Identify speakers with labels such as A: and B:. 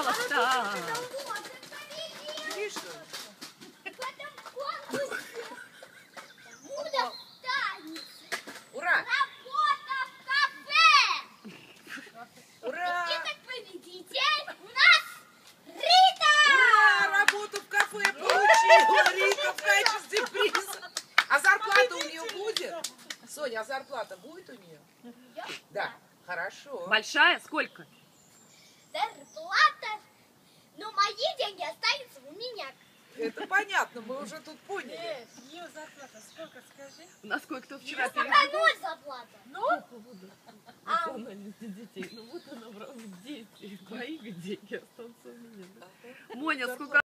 A: Золота.
B: Видишь, что? Ура!
C: Работа в кафе!
B: Ура!
C: И как победитель у нас Рита!
B: Ура! Работу в кафе получила Рита в качестве приза. А зарплата у нее будет? Соня, а зарплата будет у нее? Да. Хорошо.
A: Большая? Сколько?
C: Зарплата, но мои деньги останутся у меня.
B: Это понятно, мы уже тут поняли.
D: Ее зарплата сколько, скажи?
A: У нас кое-кто вчера
C: Пока 0 зарплата.
A: национальности детей. Ну вот она вроде дети. Мои деньги останутся у меня. Моня, сколько